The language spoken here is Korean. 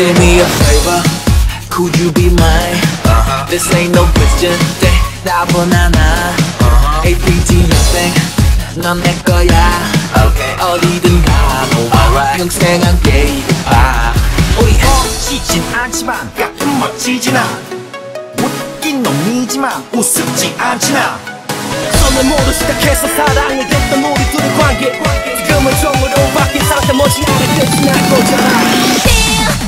Do me a favor, could you be mine? This ain't no question, 대답은 하나. APT nothing, 넌 내 거야. 어디든 가, alright. 평생 함께 이겨봐. 우리 멋지진 않지만 가끔 멋지진 않아. 웃긴 놈이지만 우습지 않지나. 손을 모두 시작해서 사랑을 했던 우리 둘의 관계 지금은 종으로 바뀐 상태 멋이 않을 듯이 날 거잖아.